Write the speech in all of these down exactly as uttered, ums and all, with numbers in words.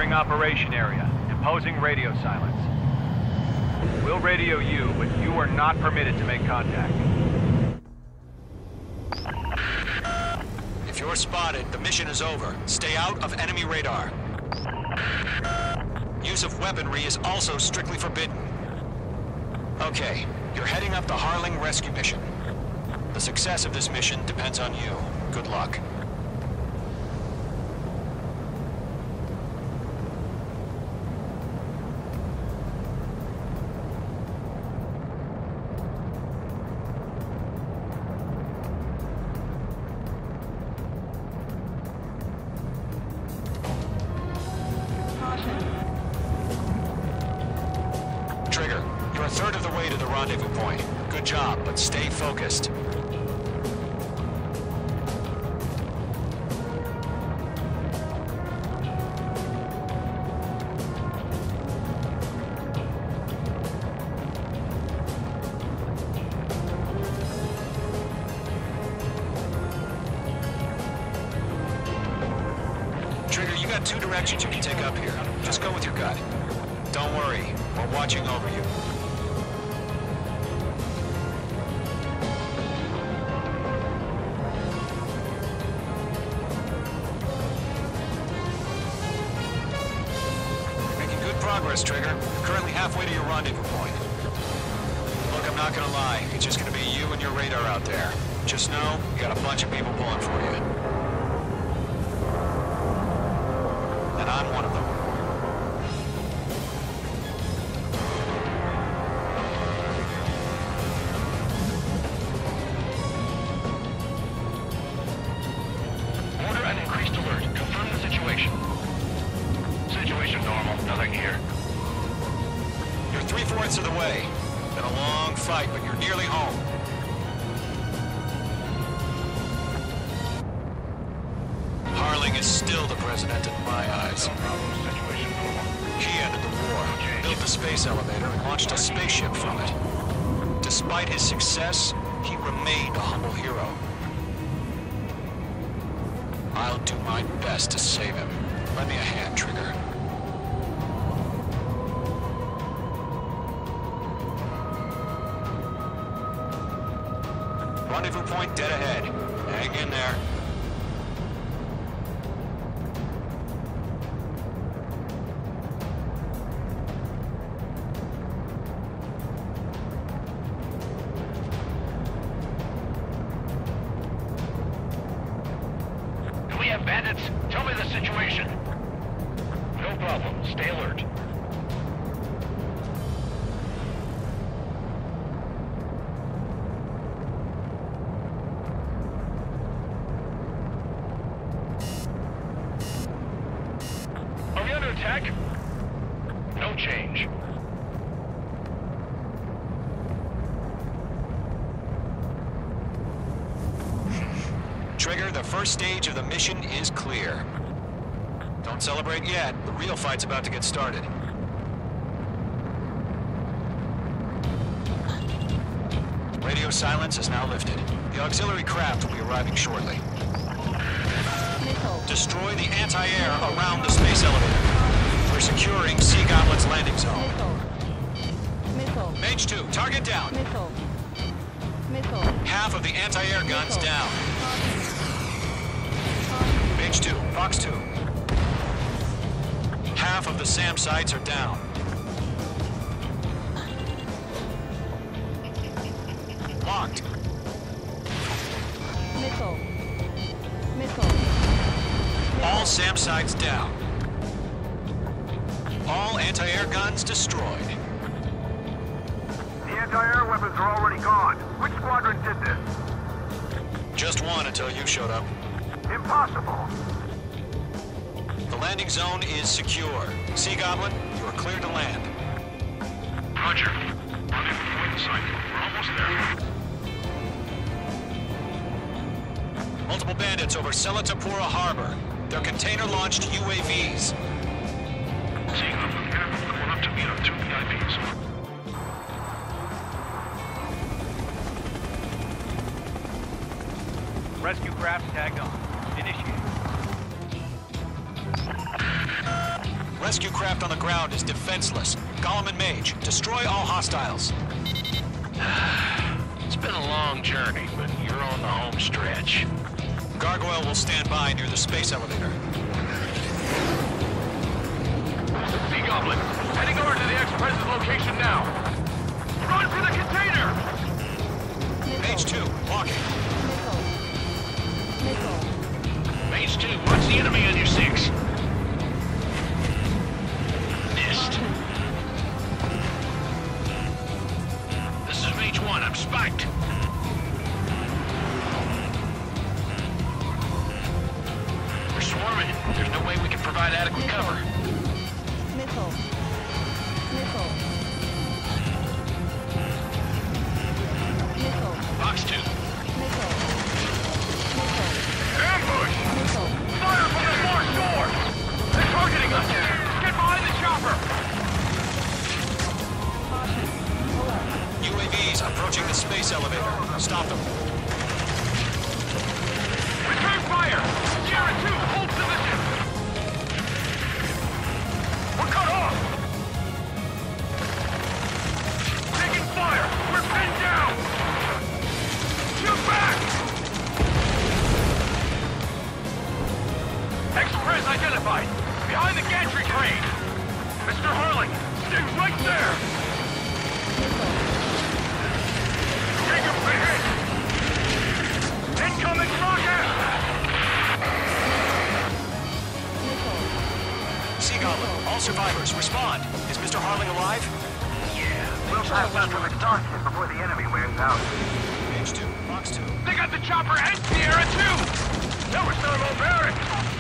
Entering operation area. Imposing radio silence. We'll radio you, but you are not permitted to make contact. If you're spotted, the mission is over. Stay out of enemy radar. Use of weaponry is also strictly forbidden. Okay, you're heading up the Harling rescue mission. The success of this mission depends on you. Good luck. Trigger, you're a third of the way to the rendezvous point. Good job, but stay focused. Trigger, you got two directions you can take up here. Just go with your gut. Don't worry, we're watching over you. Making good progress, Trigger. You're currently halfway to your rendezvous point. Look, I'm not gonna lie. It's just gonna be you and your radar out there. Just know, you got a bunch of people pulling for you. And I'm one of them. Order an increased alert. Confirm the situation. Situation normal. Nothing here. You're three-fourths of the way. Been a long fight, but you're nearly home. Harling is still the president in my eyes. No problem. Situation normal. He ended the war, built the space elevator, and launched a spaceship from it. Despite his success, he remained a humble hero. I'll do my best to save him. Lend me a hand, Trigger. Rendezvous point dead ahead. Hang in there. Do we have bandits? Tell me the situation. No problem. Stay alert. Are we under attack? No change. Trigger, the first stage of the mission is clear. Don't celebrate yet. The real fight's about to get started. Radio silence is now lifted. The auxiliary craft will be arriving shortly. Missile. Destroy the anti-air around the space elevator. We're securing Sea Goblin's landing zone. Missile. Missile. Mage two, target down. Missile. Missile. Half of the anti-air guns Missile. down. Mage two, Fox two. Half of the SAM sites are down. Locked. Missile. Missile. All SAM sites down. All anti-air guns destroyed. The anti-air weapons are already gone. Which squadron did this? Just one until you showed up. Impossible. The landing zone is secure. Sea Goblin, you are clear to land. Roger. Rendezvous point in sight. We're almost there. Multiple bandits over Selatapura Harbor. They're container-launched U A Vs. Seeing them from here, going up to meet our two V I Ps. Rescue craft tagged on. Initiate. Rescue craft on the ground is defenseless. Gollum and Mage, destroy all hostiles. It's been a long journey, but you're on the home stretch. Gargoyle will stand by near the space elevator. Sea Goblin, heading over to the Express's location now. Run for the container! Mage two, walking. Missile. Missile. Mage two, watch the enemy on your six. Missed. This is Mage one, I'm spiked. We're swarming. There's no way we can provide adequate cover. Missile. Missile. Missile. Box two. Missile. Missile. Ambush! Missile. Fire from the far shore! They're targeting us! Get behind the chopper! Caution. Alert. U A Vs approaching the space elevator. Stop them. Return fire! Sierra two, hold position! We're cut off! Taking fire! We're pinned down! Shoot back! Express identified! Behind the gantry crane! Mister Harling, stay right there! Take him for hit! Incoming rocket! Sea Goblin, all survivors, respond. Is Mister Harling alive? We'll pass after exhaustion before the enemy wears out. Mage two, Fox two. They got the chopper and Sierra too! That was thermal barracks!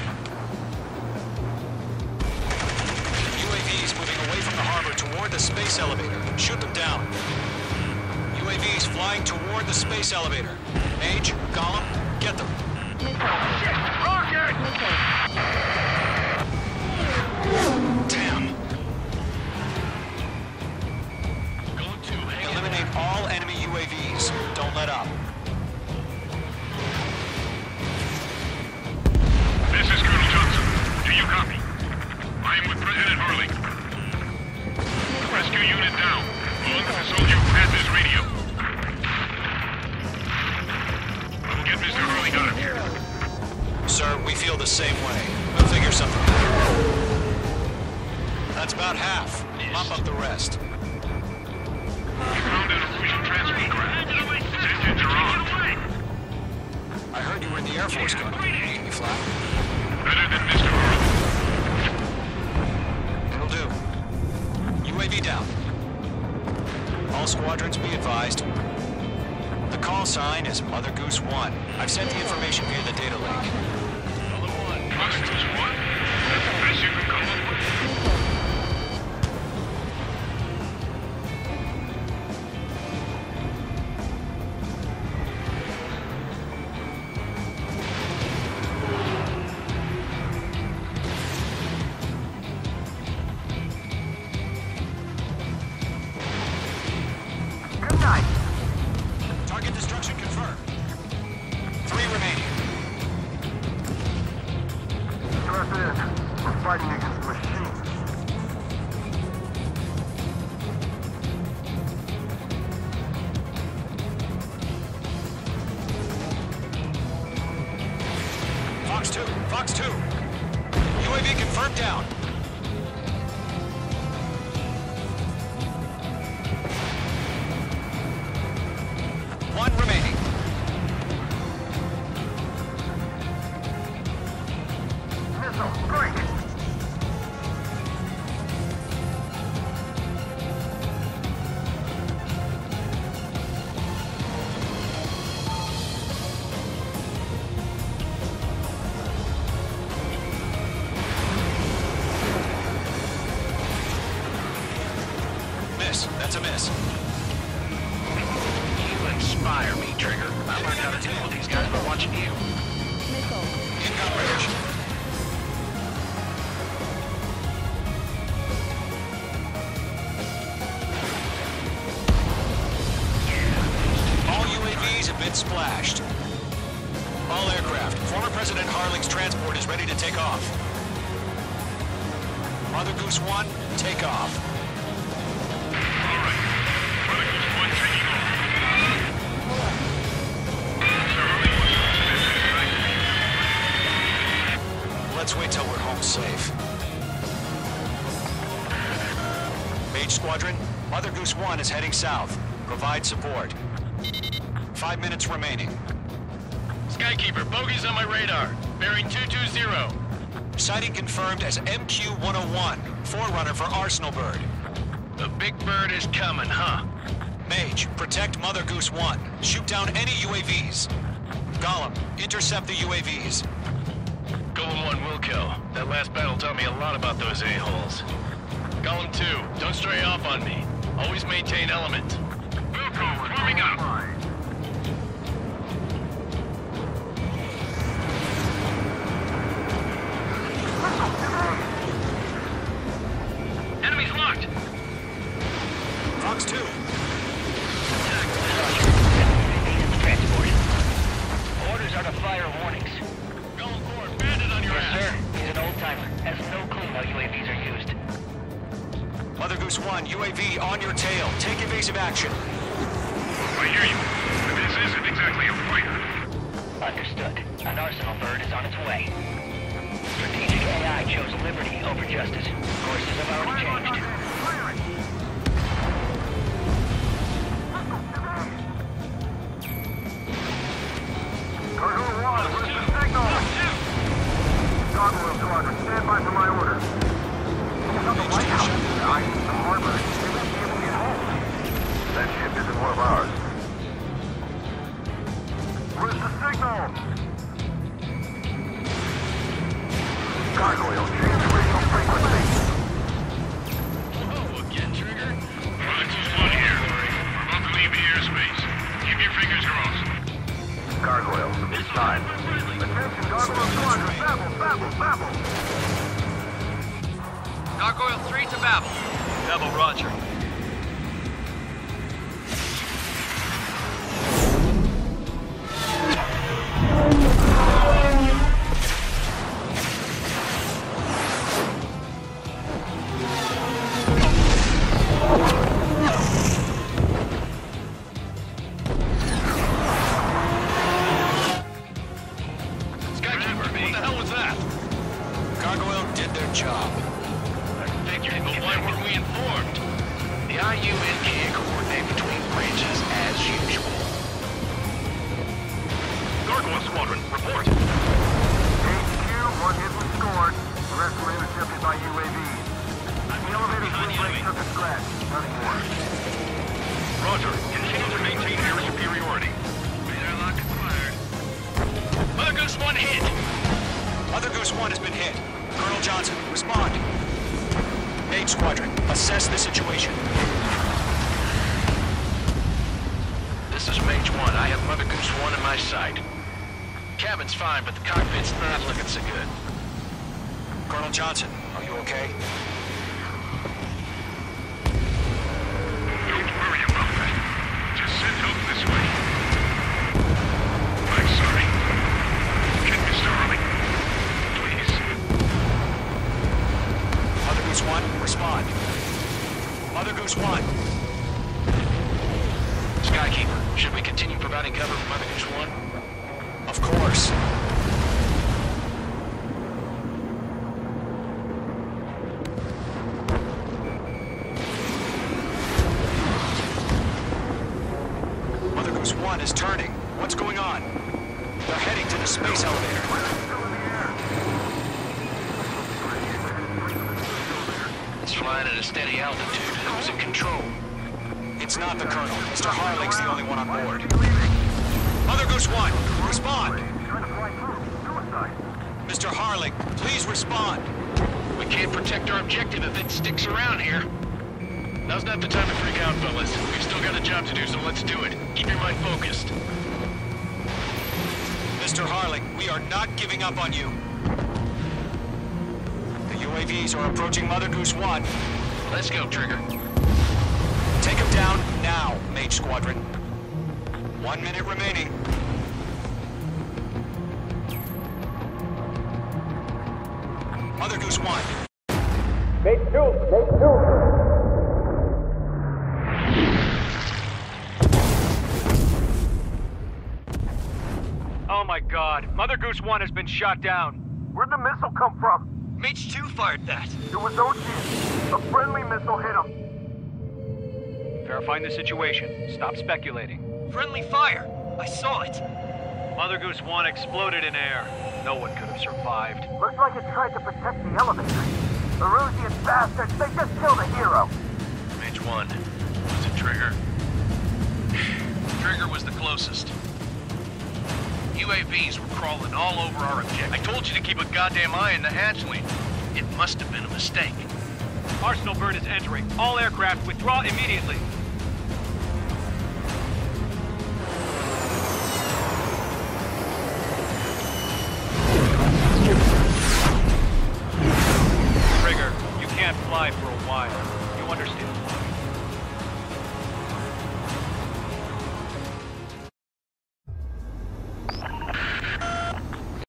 U A Vs moving away from the harbor toward the space elevator. Shoot them down. U A Vs flying toward the space elevator. Mage, Gollum, get them. Shit! Rocket! Damn. Go to, hang in. Eliminate all enemy U A Vs. Don't let up. This is Colonel Johnson. Do you copy? I am with President Harling. Rescue unit down. Long as the soldier has his radio. I will get Mister Harling out of here. Sir, we feel the same way. We'll figure something out. That's about half. Mop up the rest. We found an Erusian transport craft. Its engines are on. I heard you were in the Air Force Guard. Can you fly? Better than Mister Harling. It'll do. U A V down. All squadrons be advised. The call sign is Mother Goose one. I've sent the information via the data link. Another one. Mother Goose one? That's the best you can come up with? Good night. Target destruction confirmed. Three remaining. Stress in. We're fighting against machines. Fox two, Fox two. U A V confirmed down. One remaining. Missile, break. Miss. That's a miss. You inspire me, Trigger. I learned how to deal with these guys by watching you. Missile. In comprehension. All U A Vs have been splashed. All aircraft. Former President Harling's transport is ready to take off. Mother Goose one, take off. All right. Mother Goose one taking off. Sir Harley wants to Let's wait till we're home safe. Mage Squadron, Mother Goose one is heading south. Provide support. Five minutes remaining. Skykeeper, bogey's on my radar. Bearing two two zero. Sighting confirmed as M Q one oh one, forerunner for Arsenal Bird. The big bird is coming, huh? Mage, protect Mother Goose one. Shoot down any U A Vs. Gollum, intercept the U A Vs. Golem one will kill. That last battle taught me a lot about those a-holes. Golem two, don't stray off on me. Always maintain element. Wilco, warming up. Enemies locked! Fox two. Transport. Orders are to fire warnings. Golem four, bandit on your Yes, ass! sir. He's an old-timer. Has no clue how U A Vs are used. Mother Goose one, U A V on your tail. Take evasive action. I hear you. But this isn't exactly a fighter. Understood. An Arsenal Bird is on its way. Strategic A I chose liberty over justice. Courses have already changed. Cargo one, where's the signal? Gargoyle Squadron, stand by for my order. It's not the White House. I need the harbor. They won't be able to get home. That ship isn't one of ours. Where's the signal? Gargoyle, change radio frequency. Oh, again, Trigger? Mother Goose one here. We're about to leave the airspace. Keep your fingers crossed. Gargoyle, it's time. Attention, Gargoyle Squadron, babble, babble, babble. Gargoyle three to Babel. Babel, roger. Skykeeper, what the hell was that? Gargoyle did their job. Figured, but why weren't we informed? The I U N can't coordinate between branches as usual. Gargoyle Squadron, report. H Q, one hit was scored. The rest were intercepted by U A Vs. The elevator's wind brake took a scratch. Nothing more. Roger. Continue to maintain air superiority. Radar lock acquired. Mother Goose one hit! Mother Goose one has been hit. Colonel Johnson, respond. Mage Squadron, assess the situation. This is Mage one. I have Mother Goose one in my sight. Cabin's fine, but the cockpit's not looking so good. Colonel Johnson, are you okay? Don't worry about that. Just send help this way. I'm sorry. Get Mister Harley. Please. Mother Goose one, respond. Mother Goose one. Skykeeper, should we continue providing cover for Mother Goose one? Of course. Mother Goose one is turning. What's going on? They're heading to the space elevator. It's flying at a steady altitude. Who's in control? It's not the Colonel. Mister Harling's the only one on board. Mother Goose one, respond! Trying to fly through. Suicide. Mister Harling, please respond. We can't protect our objective if it sticks around here. Now's not the time to freak out, fellas. We've still got a job to do, so let's do it. Keep your mind focused. Mister Harling, we are not giving up on you. The U A Vs are approaching Mother Goose one. Let's go, Trigger. Take him down now, Mage Squadron. One minute remaining. Mother Goose one. Oh my god, Mother Goose one has been shot down. Where'd the missile come from? Mage two fired that. It was O G. A friendly missile hit him. Verifying the situation. Stop speculating. Friendly fire. I saw it. Mother Goose one exploded in air. No one could have survived. Looks like it tried to protect the elevator. The Erusian bastards, they just killed a hero. Mage one. Was it Trigger? Trigger was the closest. U A Vs were crawling all over our objective. I told you to keep a goddamn eye on the hatchling. It must have been a mistake. Arsenal bird is entering. All aircraft withdraw immediately. Trigger, you can't fly for a while. You understand?